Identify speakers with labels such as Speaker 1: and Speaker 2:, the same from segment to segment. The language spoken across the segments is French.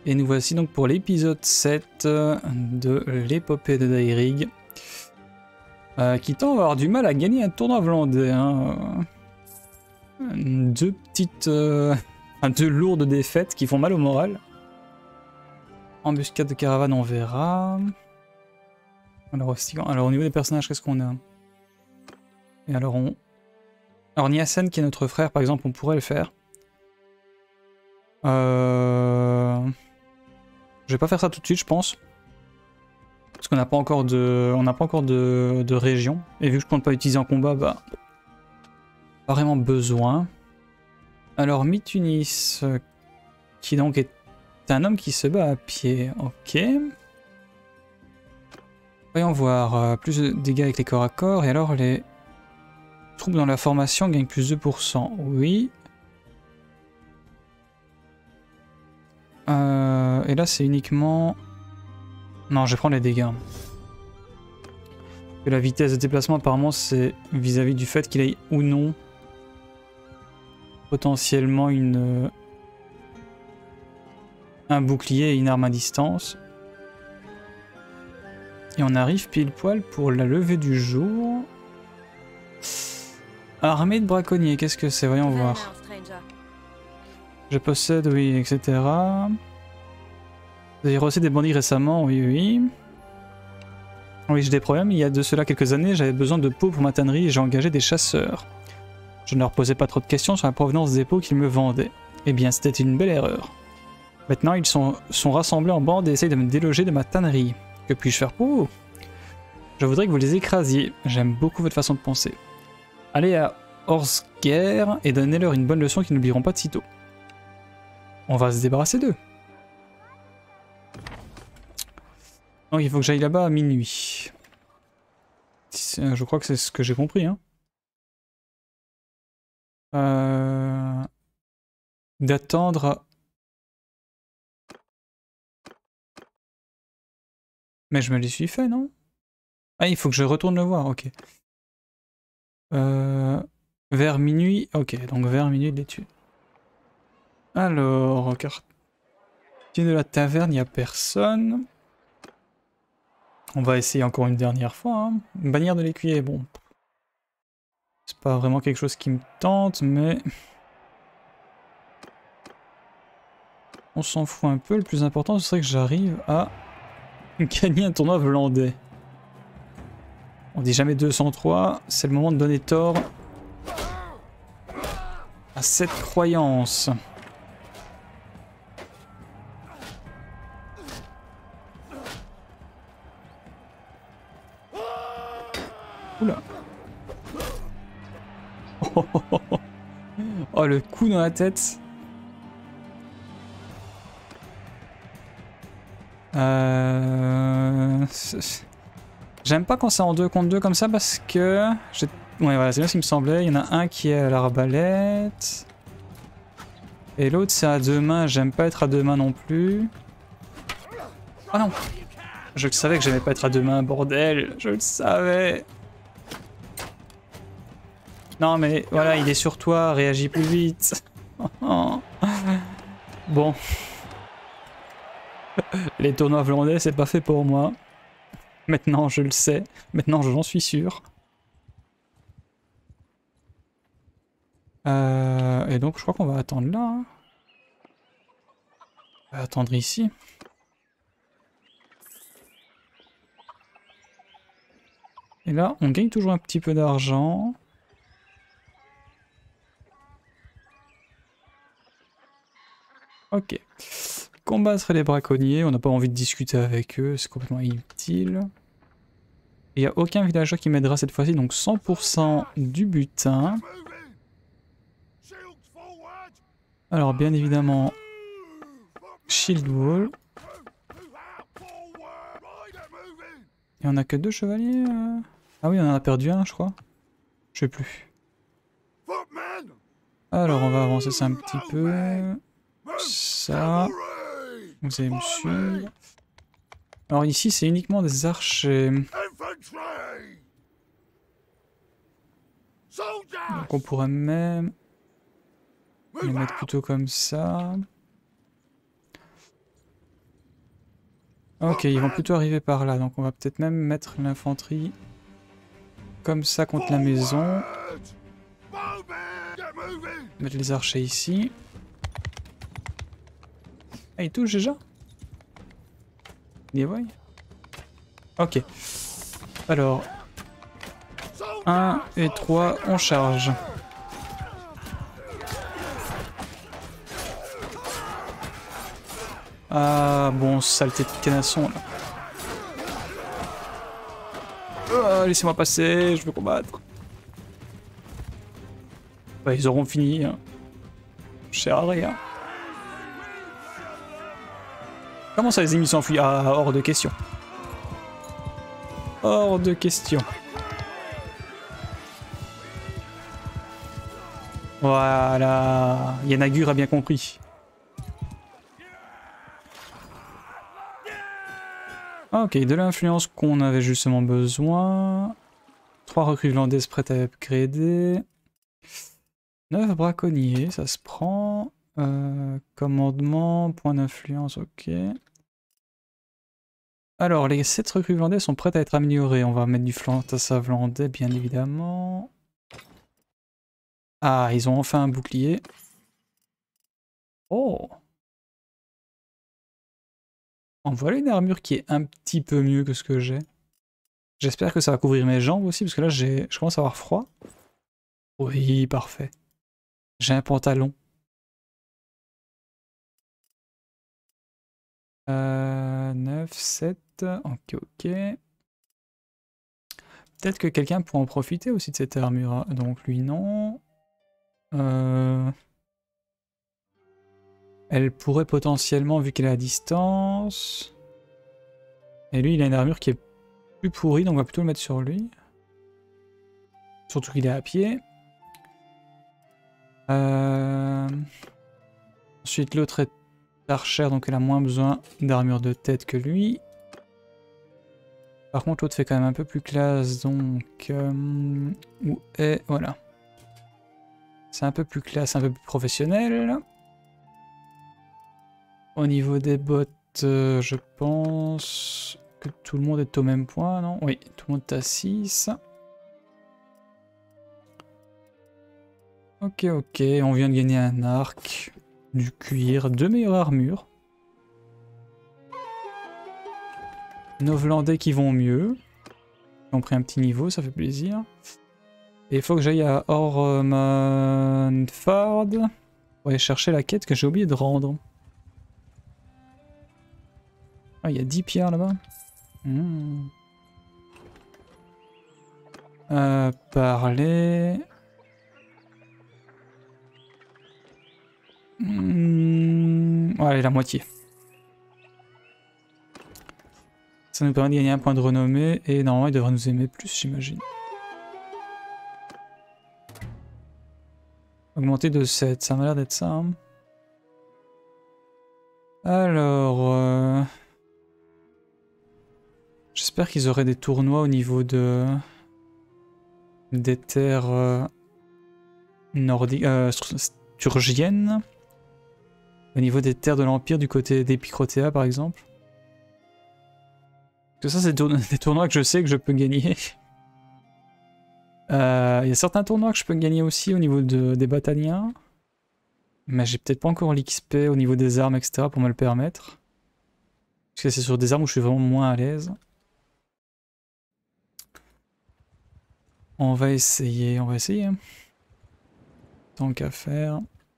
Speaker 1: Et nous voici donc pour l'épisode 7 de l'épopée de Dairig. Qui tend à avoir du mal à gagner un tournoi hollandais. Hein. Deux petites... deux lourdes défaites qui font mal au moral. Embuscade de caravane, on verra. Alors au niveau des personnages, qu'est-ce qu'on a? Et alors Alors Niasen qui est notre frère, par exemple, on pourrait le faire. Je vais pas faire ça tout de suite, je pense. Parce qu'on n'a pas encore de région. Et vu que je compte pas utiliser en combat, bah... pas vraiment besoin. Alors Mitunis, qui donc est un homme qui se bat à pied. Ok. Voyons voir. Plus de dégâts avec les corps à corps. Et alors les troupes dans la formation gagnent plus de 2%. Oui. Et là c'est uniquement... Non, je vais prendre les dégâts. Et la vitesse de déplacement apparemment c'est vis-à-vis du fait qu'il ait ou non potentiellement un bouclier et une arme à distance. Et on arrive pile poil pour la levée du jour. Armée de braconniers, qu'est-ce que c'est? Voyons voir. Je possède, oui, etc. Vous avez reçu des bandits récemment, oui, oui. Oui, j'ai des problèmes. Il y a de cela quelques années, j'avais besoin de peau pour ma tannerie et j'ai engagé des chasseurs. Je ne leur posais pas trop de questions sur la provenance des peaux qu'ils me vendaient. Eh bien, c'était une belle erreur. Maintenant, ils sont rassemblés en bande et essayent de me déloger de ma tannerie. Que puis-je faire pour vous? Je voudrais que vous les écrasiez. J'aime beaucoup votre façon de penser. Allez à Horsger et donnez-leur une bonne leçon qu'ils n'oublieront pas de sitôt. On va se débarrasser d'eux. Donc il faut que j'aille là-bas à minuit. Je crois que c'est ce que j'ai compris. Hein. D'attendre... Mais je me les suis fait, non? Ah, il faut que je retourne le voir, ok. Vers minuit, ok, donc vers minuit de l'étude. Alors, quartier de la taverne, il n'y a personne. On va essayer encore une dernière fois. Hein. Bannière de l'écuyer, bon. C'est pas vraiment quelque chose qui me tente, mais... On s'en fout un peu, le plus important ce serait que j'arrive à gagner un tournoi hollandais. On dit jamais 203, c'est le moment de donner tort à cette croyance. Oula. Oh, le coup dans la tête. J'aime pas quand c'est en 2 contre 2 comme ça parce que... Ouais voilà, c'est bien ce qui me semblait. Il y en a un qui est à l'arbalète. Et l'autre c'est à 2 mains. J'aime pas être à 2 mains non plus. Oh non! Je le savais que j'aimais pas être à 2 mains, bordel! Je le savais! Non mais voilà, il est sur toi, réagis plus vite! Bon. Les tournois hollandais, c'est pas fait pour moi. Maintenant, je le sais. Maintenant, j'en suis sûr. Et donc, je crois qu'on va attendre là. Hein. On va attendre ici. Et là, on gagne toujours un petit peu d'argent. Ok. Combattre les braconniers, on n'a pas envie de discuter avec eux, c'est complètement inutile. Il n'y a aucun villageois qui m'aidera cette fois-ci, donc 100% du butin. Alors bien évidemment, Shield Wall. Et on a que 2 chevaliers Ah oui, on en a perdu un, je crois. Je sais plus. Alors on va avancer ça un petit peu. Ça... Vous allez me suivre. Alors ici c'est uniquement des archers. Donc on pourrait même les mettre plutôt comme ça. Ok, ils vont plutôt arriver par là, donc on va peut-être même mettre l'infanterie comme ça contre la maison. Mettre les archers ici. Ah, ils touchent déjà? Les voient? Ok. Alors, 1 et 3, on charge. Ah bon, saleté de canasson là. Laissez-moi passer, je veux combattre. Bah, ils auront fini. Hein. Cher à rien. Comment ça les ennemis s'enfuient? Ah, hors de question. Hors de question. Voilà. Yanagur a bien compris. Ok, de l'influence qu'on avait justement besoin. 3 recrues hollandaises prêtes à upgrader. 9 braconniers, ça se prend. Commandement, point d'influence, ok. Alors, les 7 recrues hollandaises sont prêtes à être améliorées. On va mettre du fantassin hollandais, bien évidemment. Ah, ils ont enfin un bouclier. Oh! En voilà une armure qui est un petit peu mieux que ce que j'ai. J'espère que ça va couvrir mes jambes aussi, parce que là, je commence à avoir froid. Oui, parfait. J'ai un pantalon. 9, 7, ok, ok. Peut-être que quelqu'un pourrait en profiter aussi de cette armure. Donc lui, non. Elle pourrait potentiellement, vu qu'elle est à distance. Et lui, il a une armure qui est plus pourrie, donc on va plutôt le mettre sur lui. Surtout qu'il est à pied. Ensuite, l'autre est archère, donc elle a moins besoin d'armure de tête que lui. Par contre, l'autre fait quand même un peu plus classe, donc... où est... Voilà. C'est un peu plus classe, un peu plus professionnel. Au niveau des bottes, je pense que tout le monde est au même point, non? Oui, tout le monde est à 6. Ok, ok, on vient de gagner un arc, du cuir, 2 meilleures armures. Nos Hollandais qui vont mieux. Ils ont pris un petit niveau, ça fait plaisir. Et il faut que j'aille à Ormanford pour aller chercher la quête que j'ai oublié de rendre. Ah, il y a 10 pierres là-bas. Parler... allez, la moitié. Ça nous permet de gagner un point de renommée et normalement il devrait nous aimer plus, j'imagine. Augmenter de 7, ça m'a l'air d'être ça. Hein. Alors... J'espère qu'ils auraient des tournois au niveau de... des terres nordiques... sturgiennes. Au niveau des terres de l'Empire du côté d'Epicrotea par exemple. Parce que ça c'est des tournois que je sais que je peux gagner. Il y a certains tournois que je peux gagner aussi au niveau des bataillons. Mais j'ai peut-être pas encore l'XP au niveau des armes, etc. pour me le permettre. Parce que c'est sur des armes où je suis vraiment moins à l'aise. On va essayer, on va essayer. Tant qu'à faire.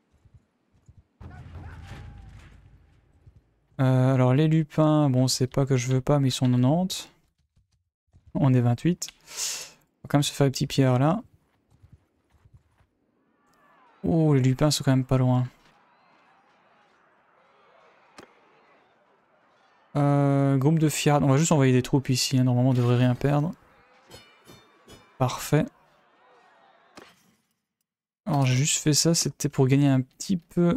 Speaker 1: Alors les lupins, bon c'est pas que je veux pas mais ils sont 90. On est 28. On va quand même se faire les petits pierres là. Oh les lupins sont quand même pas loin. Groupe de fiards, on va juste envoyer des troupes ici, hein. Normalement on devrait rien perdre. Parfait. Alors j'ai juste fait ça, c'était pour gagner un petit peu...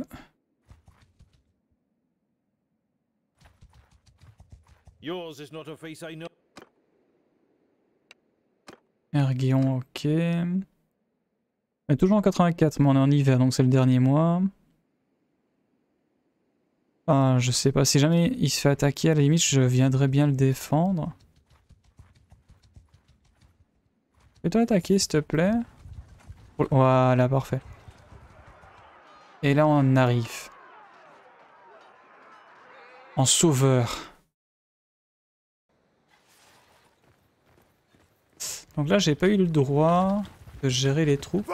Speaker 1: Erguion, ok. On est toujours en 84, mais on est en hiver, donc c'est le dernier mois. Enfin, je sais pas, si jamais il se fait attaquer, à la limite, je viendrais bien le défendre. Fais-toi attaquer, s'il te plaît. Voilà, parfait. Et là, on arrive. En sauveur. Donc là, j'ai pas eu le droit de gérer les troupes.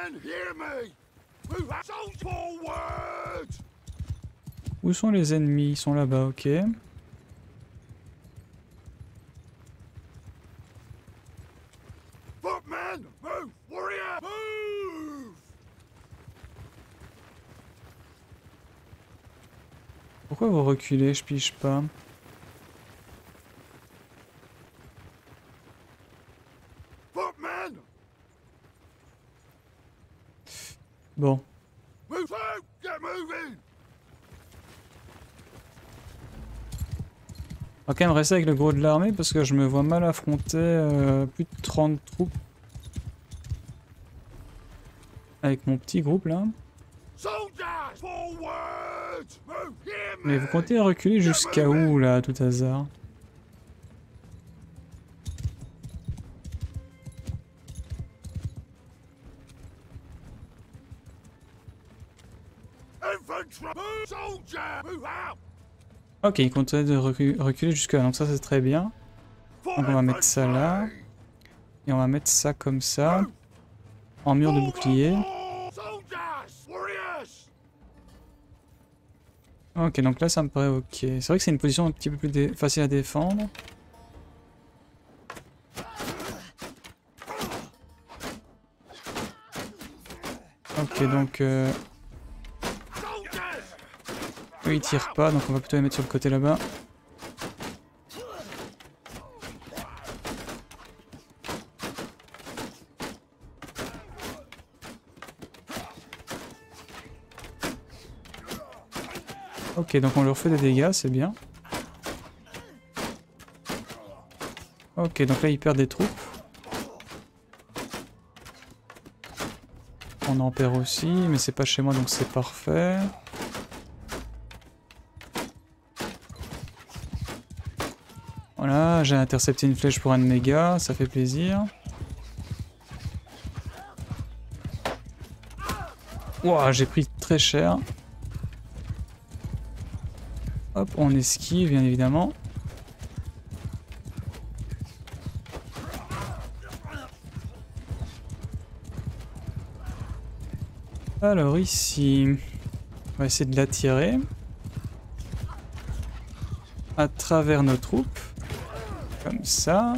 Speaker 1: Où sont les ennemis? Ils sont là-bas, ok. Pourquoi vous reculez? Je pige pas. Bon. On va quand même rester avec le gros de l'armée parce que je me vois mal affronter plus de 30 troupes. Avec mon petit groupe là. Mais vous comptez reculer jusqu'à où là, à tout hasard? Ok, il comptait de reculer jusqu'à là, donc ça c'est très bien. Donc on va mettre ça là. Et on va mettre ça comme ça. En mur de bouclier. Ok, donc là ça me paraît ok. C'est vrai que c'est une position un petit peu plus facile à défendre. Ok, donc... Eux ils tirent pas, donc on va plutôt les mettre sur le côté là-bas. Ok, donc on leur fait des dégâts, c'est bien. Ok, donc là ils perdent des troupes. On en perd aussi, mais c'est pas chez moi donc c'est parfait. Voilà, j'ai intercepté une flèche pour un de mes gars, ça fait plaisir. Ouah, j'ai pris très cher. Hop, on esquive bien évidemment. Alors ici, on va essayer de l'attirer à travers nos troupes, comme ça.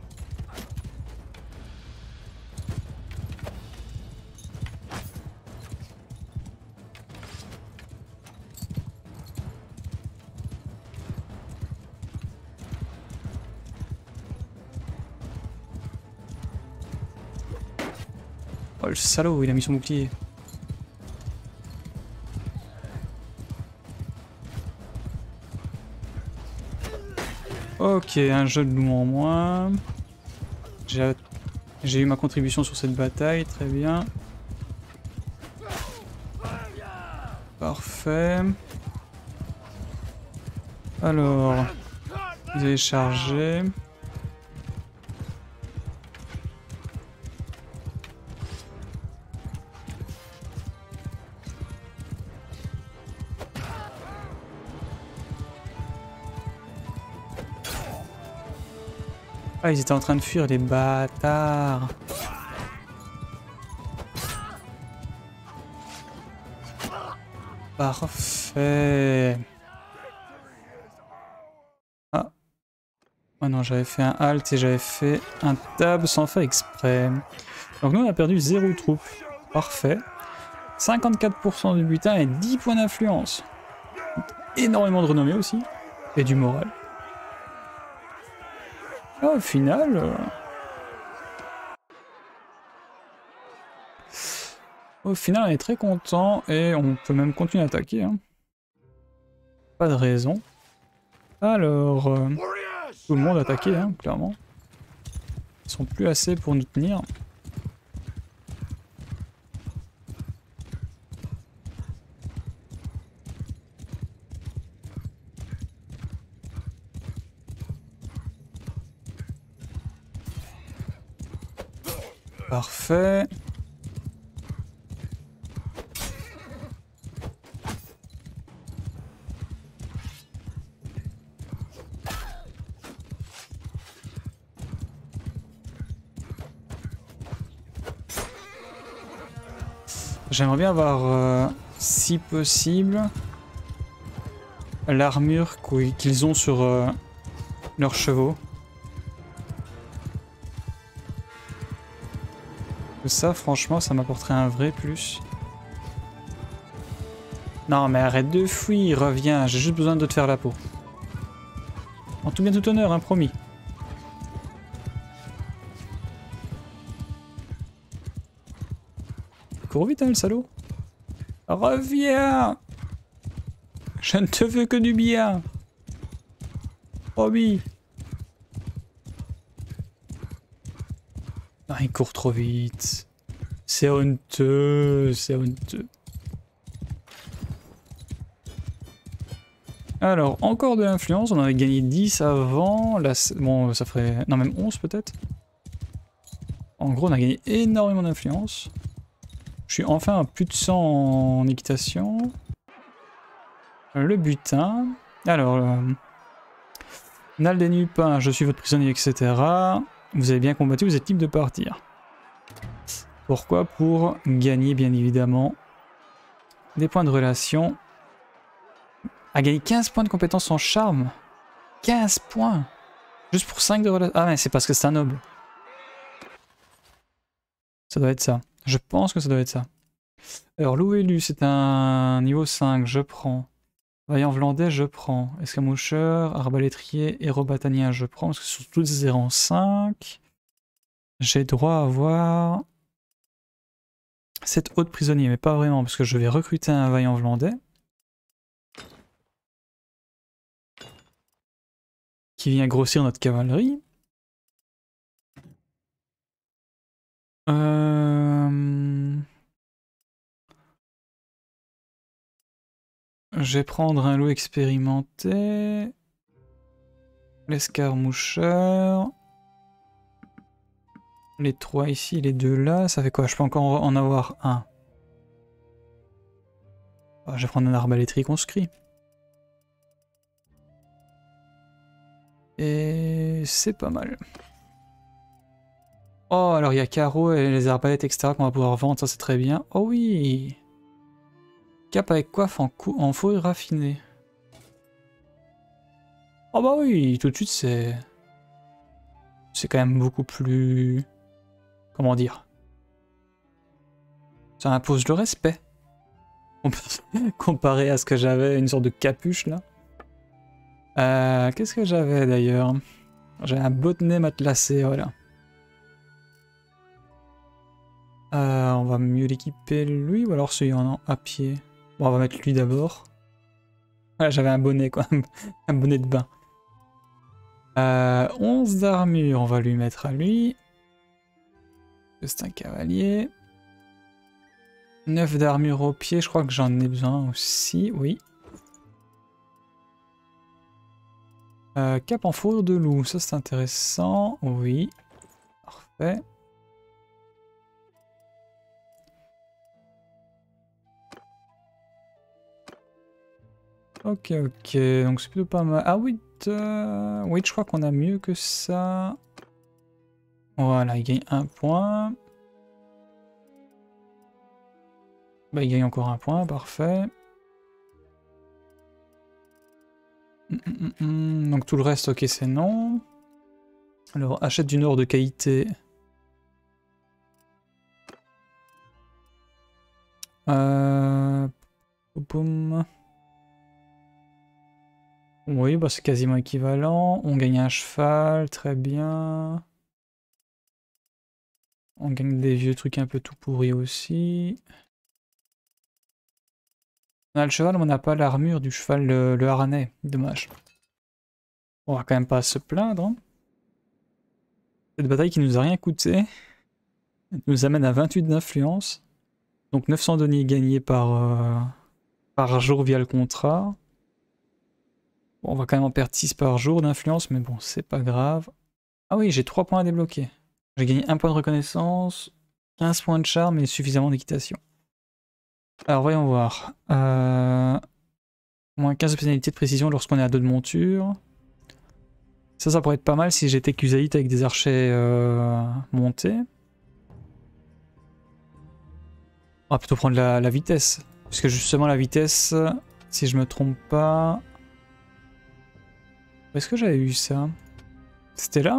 Speaker 1: Oh le salaud, il a mis son bouclier. Ok, un jeu de loup en moins. J'ai eu ma contribution sur cette bataille, très bien. Parfait. Alors, vous allez charger. Ah, ils étaient en train de fuir, les bâtards. Parfait. Ah. Oh non, j'avais fait un halt et j'avais fait un tab sans faire exprès. Donc nous, on a perdu 0 troupes. Parfait. 54% du butin et 10 points d'influence. Énormément de renommée aussi. Et du moral. Ah, au final... Au final, on est très content et on peut même continuer à attaquer. Hein. Pas de raison. Alors... tout le monde attaqué, hein, clairement. Ils sont plus assez pour nous tenir. Parfait. J'aimerais bien avoir, si possible, l'armure qu'ils ont sur leurs chevaux. Ça, franchement, ça m'apporterait un vrai plus. Non, mais arrête de fuir, reviens, j'ai juste besoin de te faire la peau. En tout bien tout honneur, hein, promis. Cours vite, hein, le salaud. Reviens! Je ne te veux que du bien. Promis. Ah, il court trop vite. C'est honteux, c'est honteux. Alors, encore de l'influence. On avait gagné 10 avant. Là, bon, ça ferait... Non, même 11 peut-être. En gros, on a gagné énormément d'influence. Je suis enfin à plus de 100 en équitation. Le butin. Alors, Naldénupin, je suis votre prisonnier, etc. Vous avez bien combattu, vous êtes libre de partir. Pourquoi? Pour gagner, bien évidemment, des points de relation. A gagné 15 points de compétence en charme. 15 points. Juste pour 5 de relation. Ah mais c'est parce que c'est un noble. Ça doit être ça. Je pense que ça doit être ça. Alors, Loup-Élu, c'est un niveau 5, je prends. Vaillant Vlandais, je prends. Escamoucheur, Arbalétrier, Héros Batanien, je prends. Parce que sur toutes ces rangs 5, j'ai droit à avoir 7 autres prisonniers, mais pas vraiment, parce que je vais recruter un Vaillant Vlandais. Qui vient grossir notre cavalerie. Je vais prendre un loup expérimenté. L'escarmoucheur. Les 3 ici, les 2 là. Ça fait quoi? Je peux encore en avoir un. Je vais prendre un arbalétrier conscrit. Et c'est pas mal. Oh, alors il y a Caro et les arbalètes, etc. qu'on va pouvoir vendre, ça c'est très bien. Oh oui! Cap avec coiffe en fourrure raffinée. Oh bah oui, tout de suite c'est... C'est quand même beaucoup plus... Comment dire? Ça impose le respect. Comparé à ce que j'avais, une sorte de capuche là. Qu'est-ce que j'avais d'ailleurs? J'avais un botnet matelassé, voilà. On va mieux l'équiper lui ou alors celui en à pied. Bon, on va mettre lui d'abord. Voilà, j'avais un bonnet quoi, un bonnet de bain. 11 d'armure, on va lui mettre à lui. C'est un cavalier. 9 d'armure au pied, je crois que j'en ai besoin aussi, oui. Cap en fourrure de loup, ça c'est intéressant, oui. Parfait. Ok, ok, donc c'est plutôt pas mal. Ah oui, oui, je crois qu'on a mieux que ça. Voilà, il gagne 1 point. Bah, il gagne encore 1 point, parfait. Donc tout le reste, ok, c'est non. Alors, achète du nord de qualité. Boum. Oui, bah c'est quasiment équivalent. On gagne un cheval, très bien. On gagne des vieux trucs un peu tout pourris aussi. On a le cheval, mais on n'a pas l'armure du cheval, le harnais. Dommage. On va quand même pas se plaindre. Hein. Cette bataille qui nous a rien coûté nous amène à 28 d'influence. Donc 900 deniers gagnés par jour via le contrat. Bon, on va quand même en perdre 6 par jour d'influence, mais bon, c'est pas grave. Ah oui, j'ai 3 points à débloquer. J'ai gagné 1 point de reconnaissance, 15 points de charme et suffisamment d'équitation. Alors voyons voir. Moins 15 de pénalité de précision lorsqu'on est à 2 de monture. Ça pourrait être pas mal si j'étais Kusaït avec des archers montés. On va plutôt prendre la vitesse. Puisque justement la vitesse, si je me trompe pas... Où est-ce que j'avais eu ça? C'était là?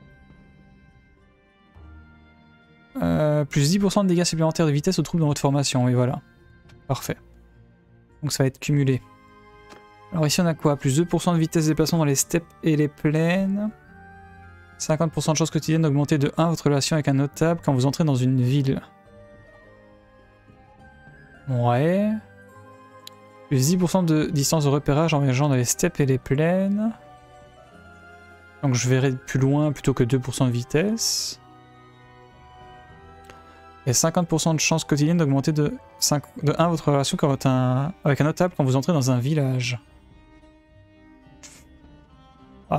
Speaker 1: Plus 10% de dégâts supplémentaires de vitesse aux troupes dans votre formation, oui voilà. Parfait. Donc ça va être cumulé. Alors ici on a quoi? Plus 2% de vitesse de déplacement dans les steppes et les plaines. 50% de chance quotidienne d'augmenter de 1 votre relation avec un notable quand vous entrez dans une ville. Ouais. Plus 10% de distance de repérage en voyageant dans les steppes et les plaines. Donc je verrai plus loin plutôt que 2% de vitesse. Et 50% de chance quotidienne d'augmenter de 1 votre relation avec un notable quand vous entrez dans un village. Ah.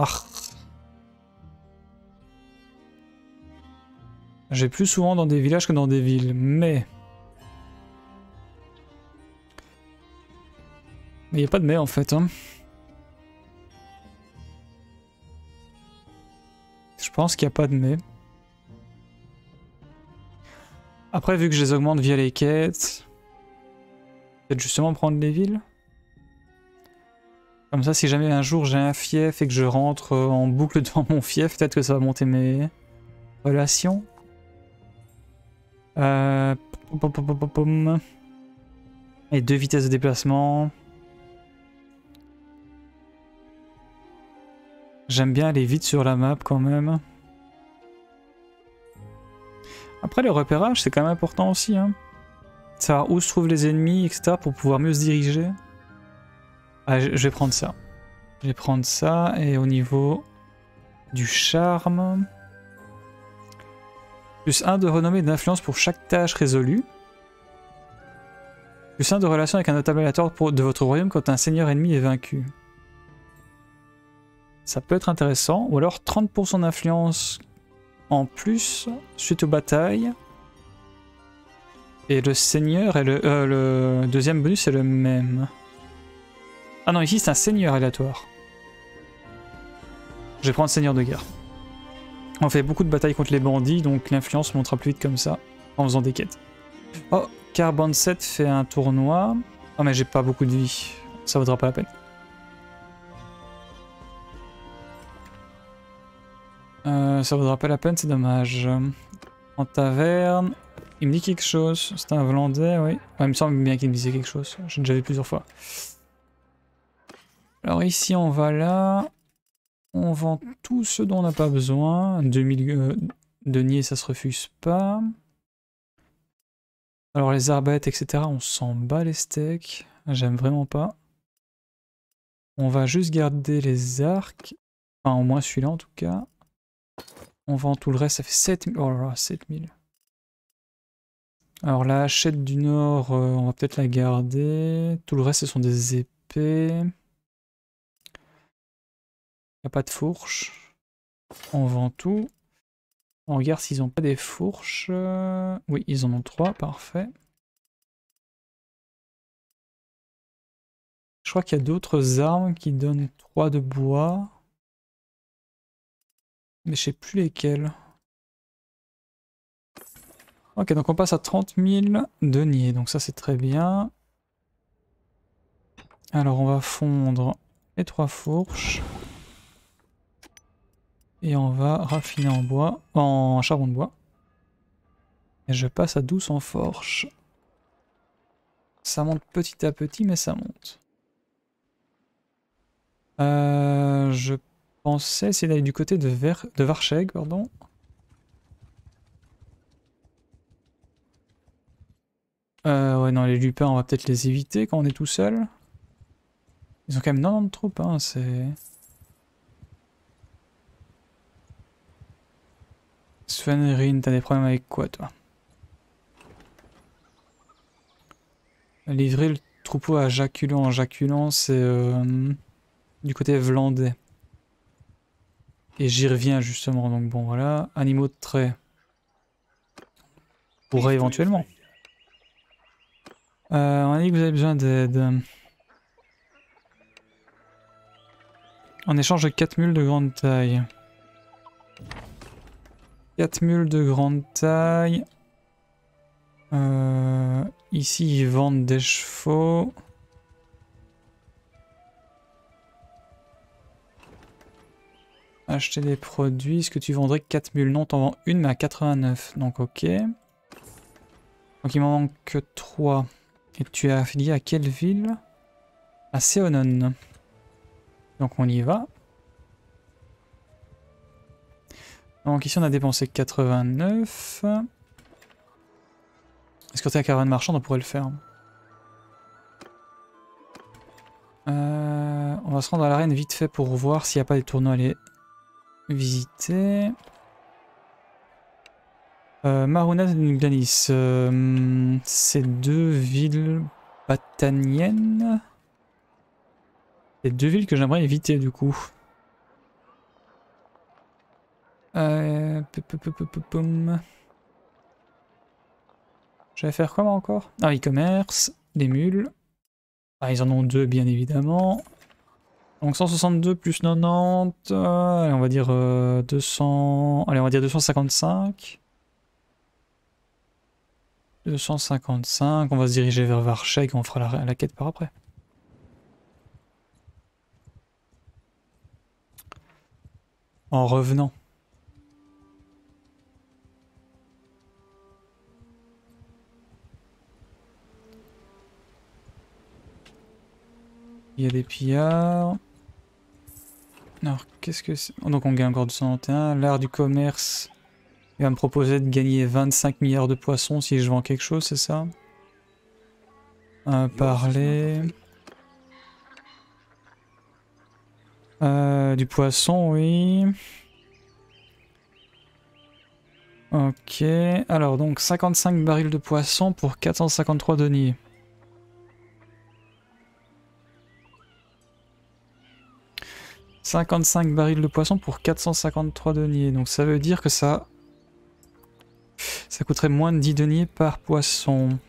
Speaker 1: J'ai plus souvent dans des villages que dans des villes, mais... Mais il n'y a pas de mais en fait. Hein. Je pense qu'il n'y a pas de mais. Après, vu que je les augmente via les quêtes, peut-être justement prendre les villes. Comme ça, si jamais un jour j'ai un fief et que je rentre en boucle devant mon fief, peut-être que ça va monter mes relations. Et 2 vitesses de déplacement. J'aime bien aller vite sur la map quand même. Après le repérage c'est quand même important aussi. Hein. Savoir où se trouvent les ennemis, etc. pour pouvoir mieux se diriger. Ah, je vais prendre ça. Je vais prendre ça et au niveau du charme... Plus 1 de renommée et d'influence pour chaque tâche résolue. Plus 1 de relation avec un notable aléatoire de votre royaume quand un seigneur ennemi est vaincu. Ça peut être intéressant. Ou alors 30% d'influence en plus suite aux batailles. Et le seigneur et le deuxième bonus est le même. Ah non, ici c'est un seigneur aléatoire. Je vais prendre seigneur de guerre. On fait beaucoup de batailles contre les bandits, donc l'influence montera plus vite comme ça, en faisant des quêtes. Oh, Carbon 7 fait un tournoi. Oh mais j'ai pas beaucoup de vie, ça vaudra pas la peine. Ça vaudra pas la peine, c'est dommage. En taverne, il me dit quelque chose. C'est un Hollandais, oui. Ouais, il me semble bien qu'il me disait quelque chose. J'ai déjà vu plusieurs fois. Alors ici, on va là. On vend tout ce dont on n'a pas besoin. 2000 deniers, ça se refuse pas. Alors les arbalètes, etc. On s'en bat les steaks. J'aime vraiment pas. On va juste garder les arcs. Enfin, au moins celui-là en tout cas. On vend tout le reste, ça fait 7000. Oh là là, 7000. Alors la hachette du nord, on va peut-être la garder. Tout le reste, ce sont des épées. Il n'y a pas de fourche. On vend tout. On regarde s'ils n'ont pas des fourches. Oui, ils en ont 3, parfait. Je crois qu'il y a d'autres armes qui donnent 3 de bois. Mais je sais plus lesquelles. Ok, donc on passe à 30 000 deniers, donc ça c'est très bien. Alors on va fondre les 3 fourches. Et on va raffiner en bois, en charbon de bois. Et je passe à 12 en forge. Ça monte petit à petit, mais ça monte. Je pensais essayer d'aller du côté de Varcheg, pardon. Ouais, non, les lupins, on va peut-être les éviter quand on est tout seul. Ils ont quand même 90 troupes, hein, c'est... Svenrin, t'as des problèmes avec quoi, toi? Livrer le troupeau à Jaculant. Jaculant, c'est du côté vlandais. Et j'y reviens justement, donc bon, voilà. Animaux de trait. Pourrait éventuellement. On a dit que vous avez besoin d'aide. En échange de 4 mules de grande taille. 4 mules de grande taille. Ici, ils vendent des chevaux. Acheter des produits. Est-ce que tu vendrais 4 mules? Non, t'en vends une, mais à 89. Donc, ok. Donc, il m'en manque que 3. Et tu es affilié à quelle ville? À Seonon. Donc, on y va. Donc, ici, on a dépensé 89. Est-ce que t'es à caravane marchande? On pourrait le faire. On va se rendre à l'arène vite fait pour voir s'il n'y a pas des tournois à aller visiter. Marunaz et Nuglanis. C'est deux villes bataniennes. C'est deux villes que j'aimerais éviter du coup. Je vais faire quoi moi encore? Ah, e-commerce, les mules. Ah, ils en ont deux bien évidemment. Donc 162 plus 90, allez, on va dire 200, allez on va dire 255. 255, on va se diriger vers Varcheg, on fera la quête par après. En revenant. Il y a des pillards. Alors, qu'est-ce que c'est? Donc on gagne encore 291. L'art du commerce. Il va me proposer de gagner 25 milliards de poissons si je vends quelque chose, c'est ça? Parler. Du poisson, oui. Ok. Alors, donc 55 barils de poisson pour 453 deniers. « 55 barils de poisson pour 453 deniers. » Donc ça veut dire que ça coûterait moins de 10 deniers par poisson.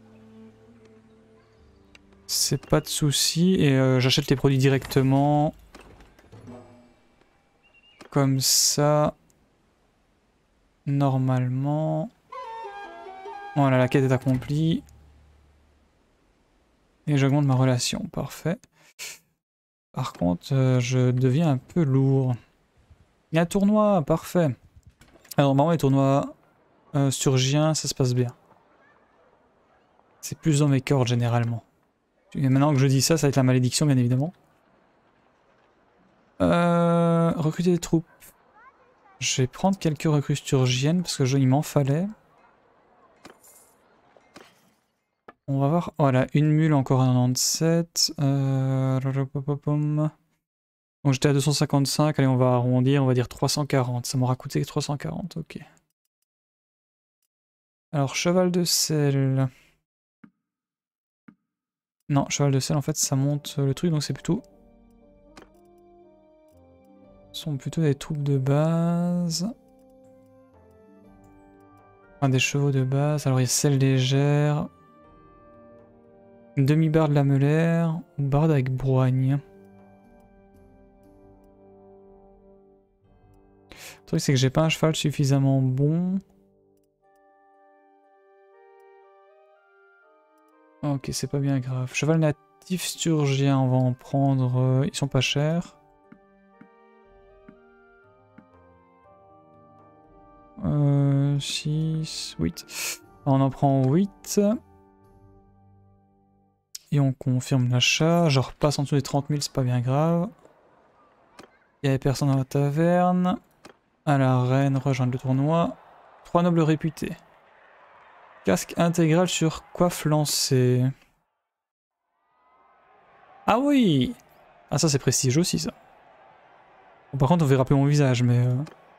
Speaker 1: C'est pas de souci. Et j'achète les produits directement. Comme ça. Normalement. Voilà, la quête est accomplie. Et j'augmente ma relation. Parfait. Par contre, je deviens un peu lourd. Il y a un tournoi, parfait. Alors normalement les tournois sturgiens, ça se passe bien. C'est plus dans mes cordes généralement. Et maintenant que je dis ça, ça va être la malédiction bien évidemment. Recruter des troupes. Je vais prendre quelques recrues sturgiennes parce que il m'en fallait. On va voir. Voilà, une mule encore à 97. Donc j'étais à 255, allez on va arrondir, on va dire 340. Ça m'aura coûté 340, ok. Alors cheval de sel. Non, cheval de sel en fait ça monte le truc donc c'est plutôt... Ce sont plutôt des troupes de base. Enfin des chevaux de base, alors il y a sel légère. Demi-barre de la melaire ou barde avec broigne. Le truc c'est que j'ai pas un cheval suffisamment bon. Ok, c'est pas bien grave. Cheval natif sturgien, on va en prendre. Ils sont pas chers. 6, 8. On en prend 8. Et on confirme l'achat. Je repasse en dessous des 30 000, c'est pas bien grave. Il y avait personne dans la taverne. À la reine, rejoindre le tournoi. 3 nobles réputés. Casque intégral sur coiffe lancée. Ah oui! Ah ça c'est prestigieux aussi ça. Bon, par contre on verra plus mon visage mais...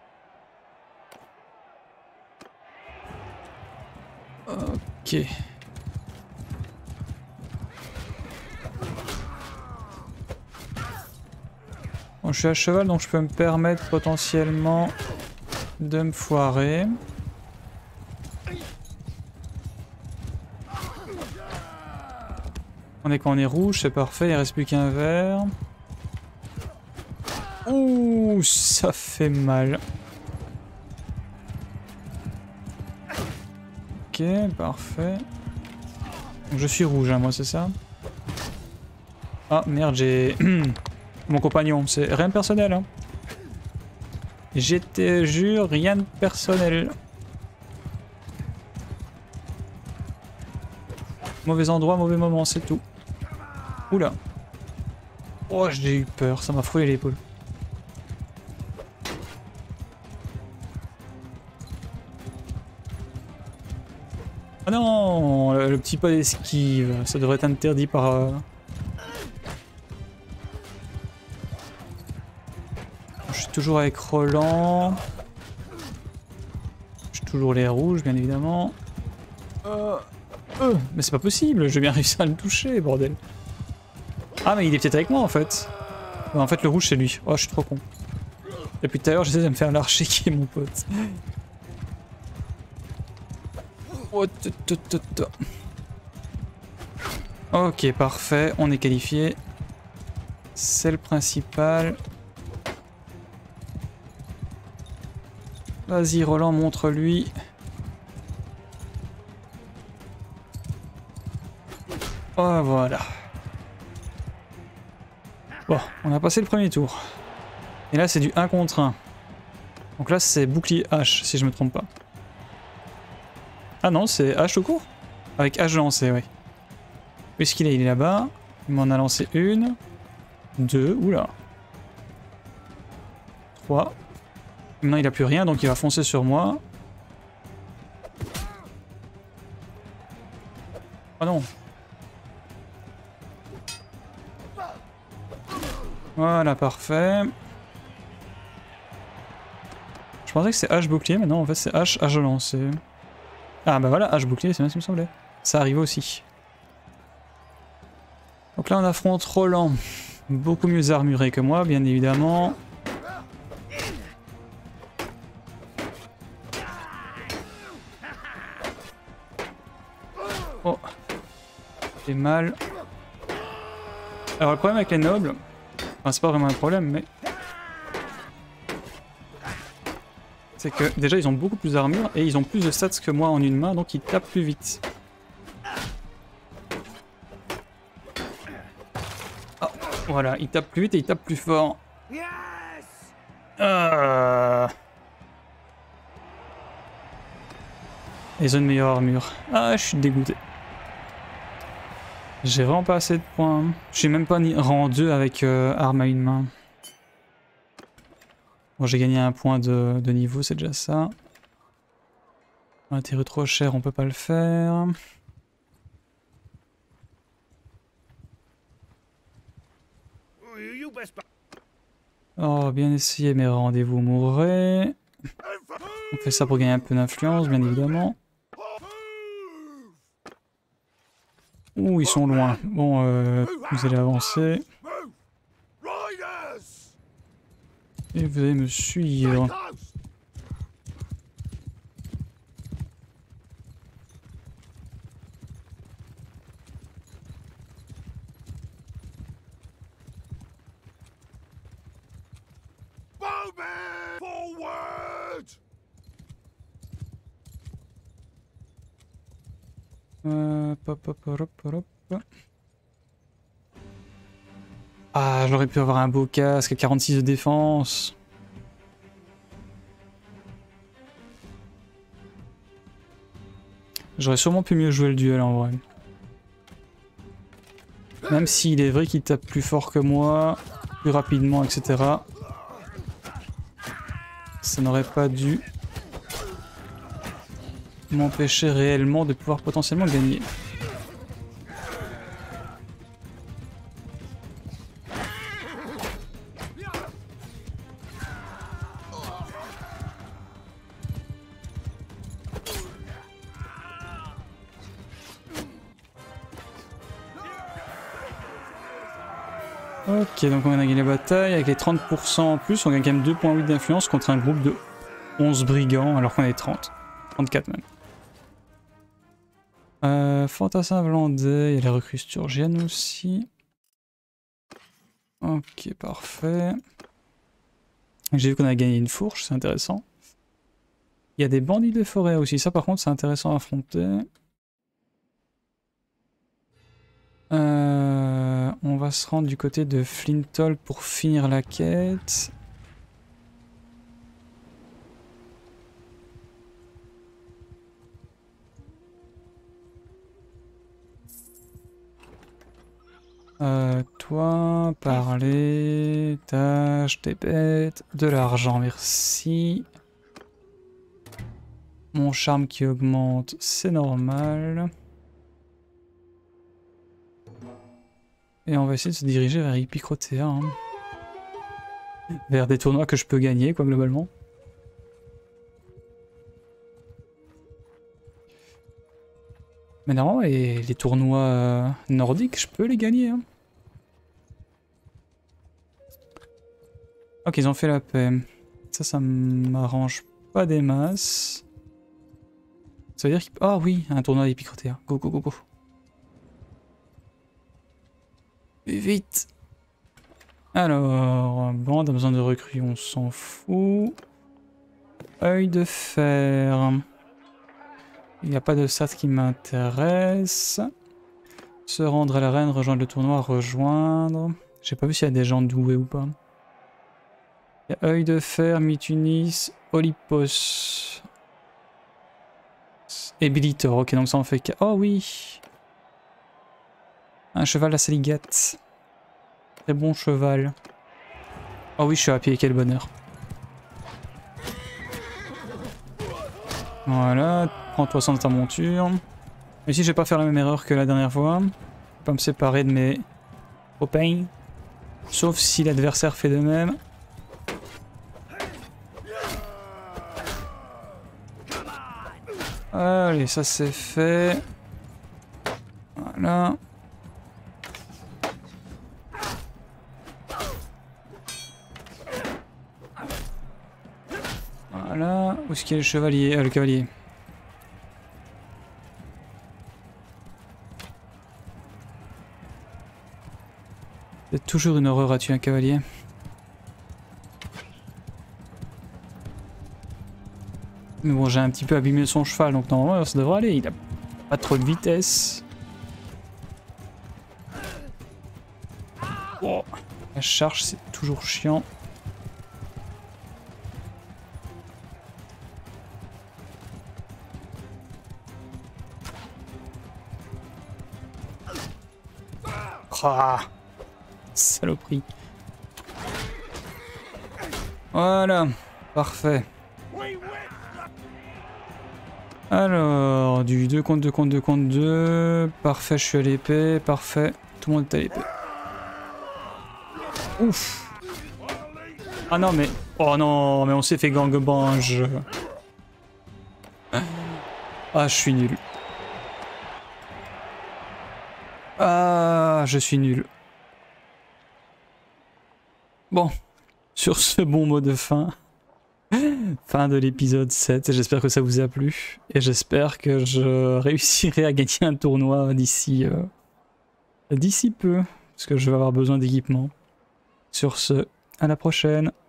Speaker 1: Ok. Bon, je suis à cheval donc je peux me permettre potentiellement de me foirer. On est quand on est rouge, c'est parfait, il reste plus qu'un vert. Ouh, ça fait mal. Ok, parfait. Donc je suis rouge, hein, moi, c'est ça? Ah merde, j'ai mon compagnon, c'est rien de personnel. Hein. Je te jure, rien de personnel. Mauvais endroit, mauvais moment, c'est tout. Oula. Oh, j'ai eu peur, ça m'a frôlé l'épaule. Ah non, le petit pas d'esquive, ça devrait être interdit par... Je suis toujours avec Roland. Je suis toujours les rouges, bien évidemment. Mais c'est pas possible, je vais bien réussir à le toucher, bordel. Ah, mais il est peut-être avec moi en fait. Ouais, en fait, le rouge c'est lui. Oh, je suis trop con. Depuis tout à l'heure, j'essaie de me faire l'archer qui est mon pote. Oh, ok, parfait, on est qualifié. C'est le principal. Vas-y, Roland, montre-lui. Oh, voilà. Bon, on a passé le premier tour. Et là, c'est du 1 contre 1. Donc là, c'est bouclier H, si je me trompe pas. Ah non, c'est H au court? Avec H lancé, oui. Où est-ce qu'il est? Il est là-bas. Il m'en a lancé une. 2, oula. 3. Maintenant, il a plus rien, donc il va foncer sur moi. Oh non. Voilà, parfait. Je pensais que c'est H bouclier, mais non, en fait c'est H lancé. Ah bah voilà, H bouclier, c'est bien ce qui me semblait. Ça arrive aussi. Donc là on affronte Roland. Beaucoup mieux armuré que moi, bien évidemment. Oh. J'ai mal. Alors le problème avec les nobles... Enfin c'est pas vraiment un problème, mais... c'est que déjà ils ont beaucoup plus d'armure et ils ont plus de stats que moi en une main, donc ils tapent plus vite. Oh, voilà, ils tapent plus vite et ils tapent plus fort. Ils ont une meilleure armure. Ah, je suis dégoûté. J'ai vraiment pas assez de points. Je suis même pas ni rang 2 avec arme à une main. Bon, j'ai gagné un point de niveau, c'est déjà ça. Un atterri trop cher, on peut pas le faire. Oh, bien essayé, mais rendez-vous mourrez. On fait ça pour gagner un peu d'influence, bien évidemment. Ouh, ils sont loin. Bon, vous allez avancer. Et vous allez me suivre. Ah, j'aurais pu avoir un beau casque à 46 de défense. J'aurais sûrement pu mieux jouer le duel en vrai. Même s'il est vrai qu'il tape plus fort que moi, plus rapidement, etc. Ça n'aurait pas dû m'empêcher réellement de pouvoir potentiellement gagner. Ok, donc on a gagné la bataille. Avec les 30% en plus, on gagne quand même 2,8 d'influence contre un groupe de 11 brigands alors qu'on est 30. 34 même. Fantassin Vlandais, il y a les recrues sturgiennes aussi. Ok, parfait. J'ai vu qu'on a gagné une fourche, c'est intéressant. Il y a des bandits de forêt aussi, ça par contre c'est intéressant à affronter. On va se rendre du côté de Flintol pour finir la quête. Toi, parler, tâche, des bêtes, de l'argent, merci. Mon charme qui augmente, c'est normal. Et on va essayer de se diriger vers Hippicrotea. Hein. Vers des tournois que je peux gagner, quoi, globalement. Mais normalement, les tournois nordiques, je peux les gagner. Hein. Ok, ils ont fait la paix. Ça m'arrange pas des masses. Ça veut dire qu'il... Ah oui, un tournoi d'Hippicrotea. Go, go, go, go. Vite. Alors, bon, on a besoin de recrues, on s'en fout. Œil de fer. Il n'y a pas de stats qui m'intéresse. Se rendre à l'arène, rejoindre le tournoi, rejoindre. J'ai pas vu s'il y a des gens doués ou pas. Il y a œil de fer, Mitunis, Olypos. Et Bilitor, ok, donc ça en fait que... Oh oui! Un cheval à Saligate. Très bon cheval. Oh oui, je suis à pied, quel bonheur. Voilà, prends-toi ça dans ta monture. Ici, je vais pas faire la même erreur que la dernière fois. Je vais pas me séparer de mes copains. Sauf si l'adversaire fait de même. Allez, ça c'est fait. Voilà. Voilà. Où est-ce qu'il y a le chevalier? Le cavalier. C'est toujours une horreur à tuer un cavalier. Mais bon, j'ai un petit peu abîmé son cheval, donc normalement ça devrait aller. Il a pas trop de vitesse. Oh, la charge, c'est toujours chiant. Ah, saloperie. Voilà, parfait. Alors, du 2 contre 2 contre 2 contre 2. Parfait, je suis à l'épée. Parfait, tout le monde est à l'épée. Ouf. Ah non, mais... Oh non, mais on s'est fait gangbang. Ah, je suis nul. Ah, je suis nul. Bon, sur ce bon mot de fin... Fin de l'épisode 7, j'espère que ça vous a plu et j'espère que je réussirai à gagner un tournoi d'ici peu, parce que je vais avoir besoin d'équipement. Sur ce, à la prochaine.